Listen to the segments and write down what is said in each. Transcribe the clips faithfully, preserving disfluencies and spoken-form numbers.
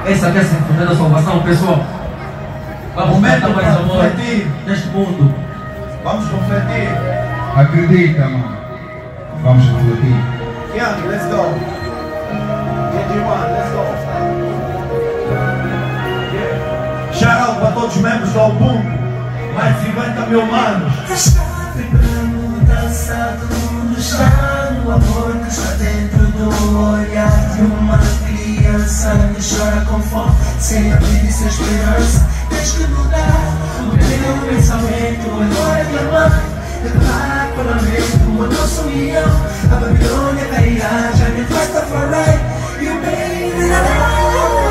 Essa quer ser a salvação, pessoal. Vamos meter mais amor neste mundo. Vamos refletir. Acredita, mano. Vamos refletir. Young, let's go. K G one, let's go. Yeah. Shout out para todos os membros do álbum. Mais de cinquenta mil manos. Vem pra mudança, todo mundo está no amor que está dentro do olhar de uma criança que chora com fome, sem abrir e sem esperança. Tens que mudar o teu pensamento, agora é minha mãe. Declarar parlamento, a nossa união. A Babilônia cairá, já me faz Rastafari. E o bem virá.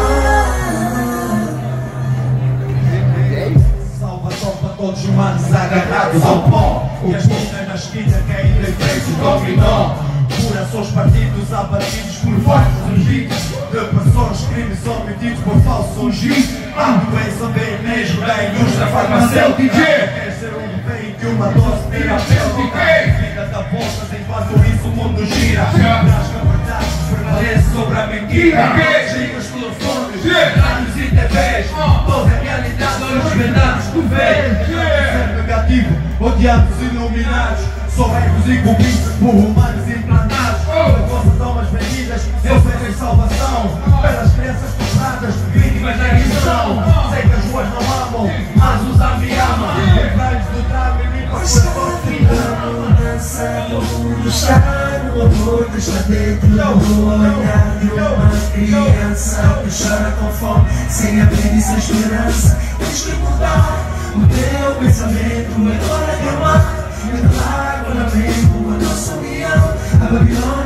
Salvação para todos os humanos agarrados ao pó. E as minas na esquina caem de efeito dominó. Por ações partidos abatidos por vários registros. Depressões, crimes omitidos por falsos ungis. A doença vem mesmo da indústria farmacêutica. Quer ser um bem que uma dose terapêutica. Vida da bolsa, enquanto isso o mundo gira. Traz que a verdade prevalece sobre a mentira. Chega os telefones, rádios e T Vs. Toda a realidade nos vendados tu vês. Ser negativo, odiados e iluminados. Só erros e conquistas por humanos implantados. Vossas almas vendidas, eu sei salvação. Pelas crianças frustradas, vítimas da ilusão. Sei que as ruas não amam, mas os me amam. Os velhos do trago e limpa as suas mudança, todo mundo está no amor que está dentro do olhar de uma criança que chora com fome, sem abrir e sem esperança. Tens que mudar o teu pensamento, agora é teu mar. Declaro parlamento, a nossa união. A Babilônia